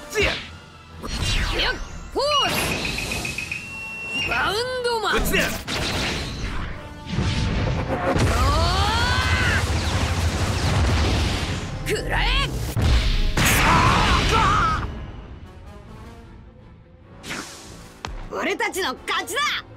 つやフォースバウンドマン。 うつやくらえ。俺たちの勝ちだ。